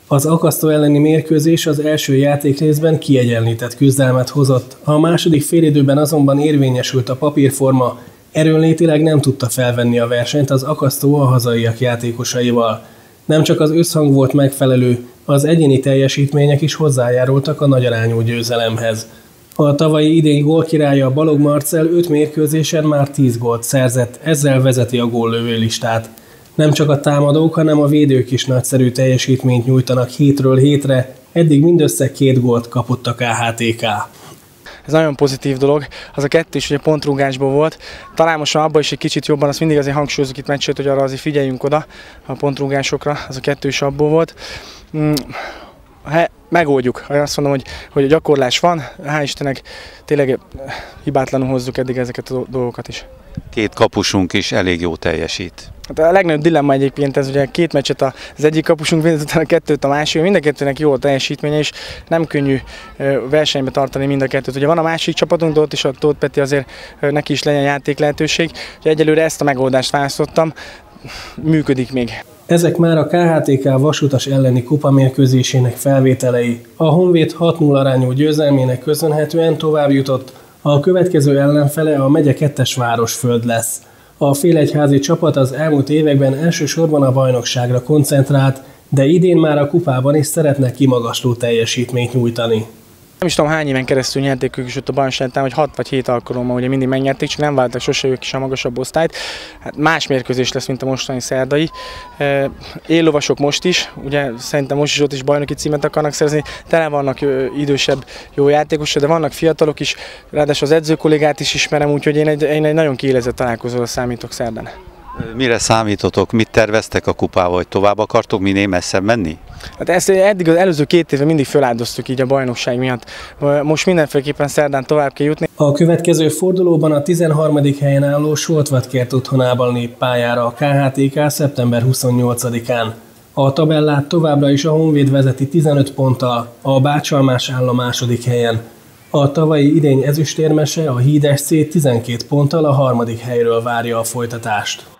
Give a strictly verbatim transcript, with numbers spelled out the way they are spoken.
Az Akasztó elleni mérkőzés az első játékrészben kiegyenlített küzdelmet hozott, a második félidőben azonban érvényesült a papírforma, erőnlétileg nem tudta felvenni a versenyt az Akasztó a hazaiak játékosaival. Nem csak az összhang volt megfelelő, az egyéni teljesítmények is hozzájárultak a nagyarányú győzelemhez. A tavalyi idény gólkirálya Balogh Marcell öt mérkőzésen már tíz gólt szerzett, ezzel vezeti a góllövő listát. Nem csak a támadók, hanem a védők is nagyszerű teljesítményt nyújtanak hétről hétre, eddig mindössze két gólt kapott a ká há té ká. Ez nagyon pozitív dolog, az a kettő is ugye pontrúgásból volt. Talán most már abban is egy kicsit jobban, azt mindig azért hangsúlyozunk itt meccset, hogy arra azért figyeljünk oda a pontrúgásokra, az a kettő is abból volt. Megoldjuk, azt mondom, hogy, hogy a gyakorlás van, hál' Istennek tényleg hibátlanul hozzuk eddig ezeket a dolgokat is. Két kapusunk is elég jó teljesít. Hát a legnagyobb dilemma egyébként ez, ugye két meccset az egyik kapusunk védett, utána a kettőt a másik, mind a kettőnek jó a teljesítménye, és nem könnyű versenybe tartani mind a kettőt. Ugye van a másik csapatunk, de ott is a Tóth Peti azért neki is legyen játék lehetőség, és egyelőre ezt a megoldást választottam, működik még. Ezek már a ká há té ká Vasutas elleni kupamérkőzésének felvételei. A Honvéd hat null arányú győzelmének köszönhetően tovább jutott, a következő ellenfele a megye kettes Városföld lesz. A félegyházi csapat az elmúlt években elsősorban a bajnokságra koncentrált, de idén már a kupában is szeretne kimagasló teljesítményt nyújtani. Nem is tudom hány éven keresztül nyerték ők is ott a bajnokságban, hogy hat vagy hét alkalommal ugye mindig megnyerték, csak nem váltak sose ők is a magasabb osztályt. Hát más mérkőzés lesz, mint a mostani szerdai. Éllovasok most is, ugye szerintem most is ott is bajnoki címet akarnak szerezni, tele vannak idősebb jó játékosok, de vannak fiatalok is, ráadásul az edzőkollégát is ismerem, úgyhogy én egy, én egy nagyon kiélezett találkozóra számítok szerdán. Mire számítotok, mit terveztek a kupával, hogy tovább akartok minél messzebb menni? Hát ezt eddig az előző két évben mindig feláldoztuk így a bajnokság miatt. Most mindenféleképpen szerdán tovább kell jutni. A következő fordulóban a tizenharmadik helyen álló Soltvatkert otthonában lép pályára a ká há té ká szeptember huszonnyolcadikán. A tabellát továbbra is a Honvéd vezeti tizenöt ponttal, a Bácsalmás áll a második helyen. A tavalyi idény ezüstérmese, a Híd es cé tizenkét ponttal a harmadik helyről várja a folytatást.